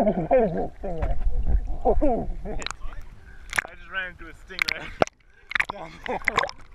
stingray. Holy shit. I just ran into a stingray down there.